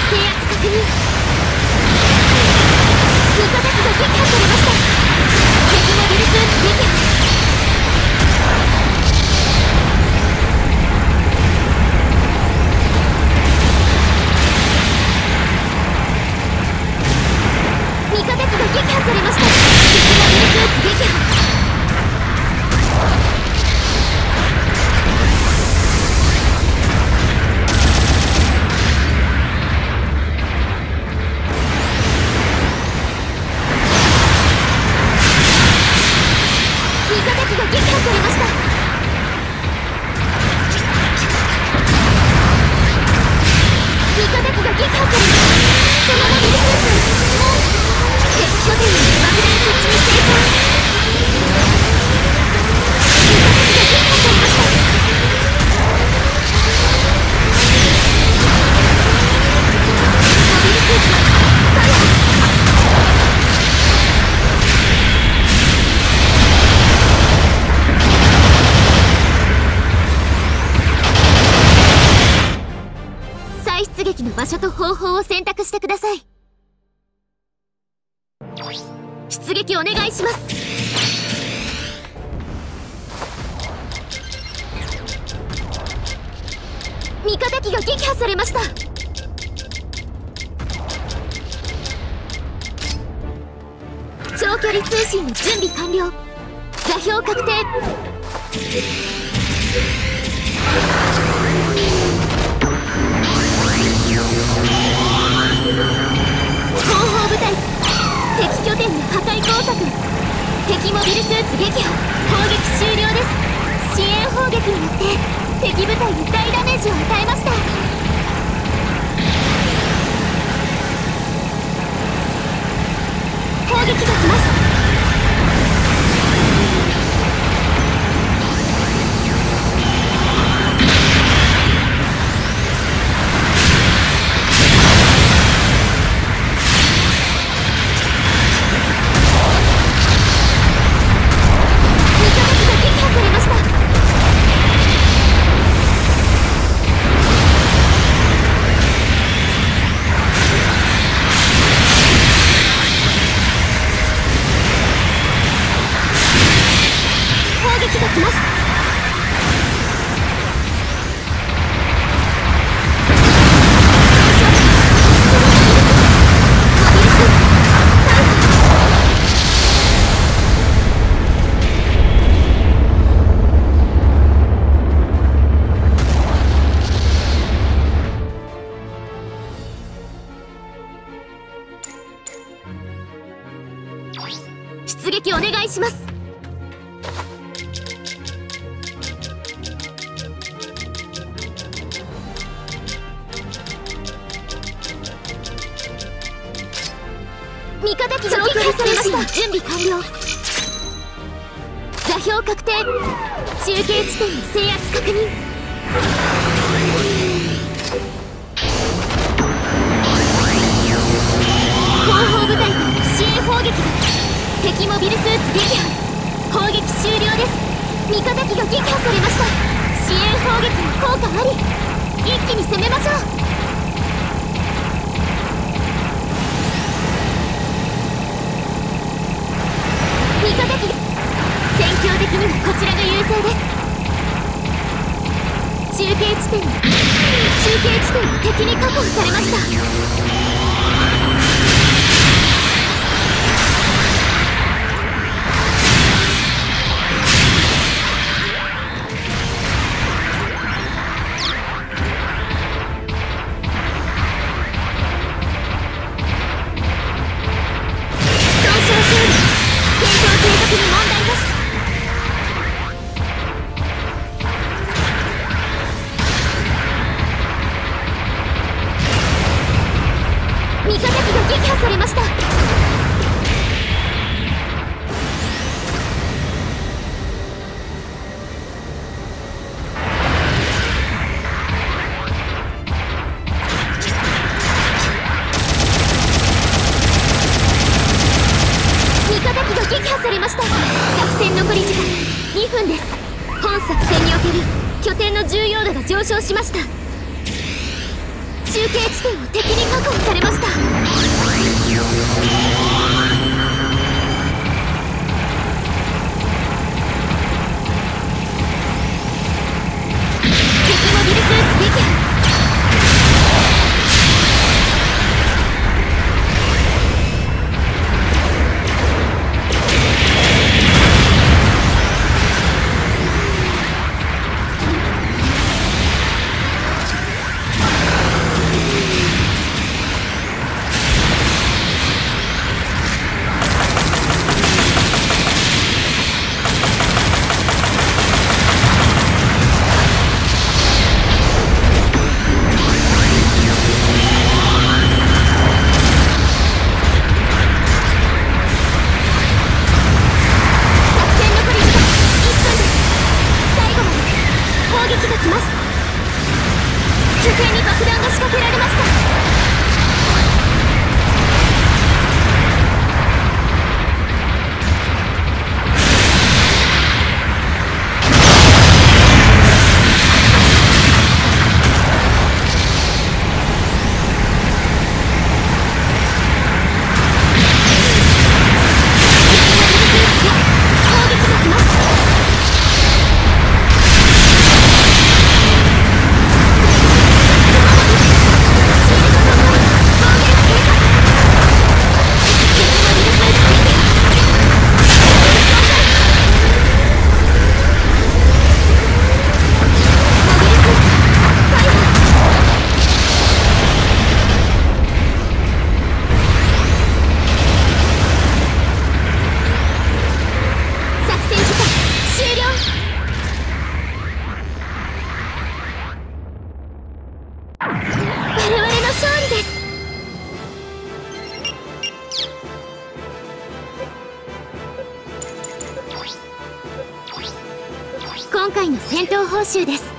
制圧確認。味方機が撃破されました。敵モビルスーツ撃破。味方機が撃破されました。敵モビルスーツ撃破。出撃の場所と方法を選択してください。出撃お願いします。味方機が撃破されました。長距離通信の準備完了。座標確定。後方部隊、敵拠点の破壊工作。敵モビルスーツ撃破。砲撃終了です。支援砲撃によって敵部隊に大ダメージを与えました。砲撃が来ます。出撃お願いします。味方機が撃破されました。準備完了。座標確定。中継地点の制圧確認。後方部隊からの支援砲撃が。敵モビルスーツ撃破。砲撃終了です。味方機が撃破されました。支援砲撃の効果あり。一気に攻めましょう。味方機が戦況的にはこちらが優勢です。中継地点が敵に確保されました。味方機が撃破されました。味方機が撃破されました。作戦残り時間2分です。本作戦における拠点の重要度が上昇しました。 中継地点を敵に確保されました。敵モビルスーツ撃破。拠点に爆弾が仕掛けられました。今回の戦闘報酬です。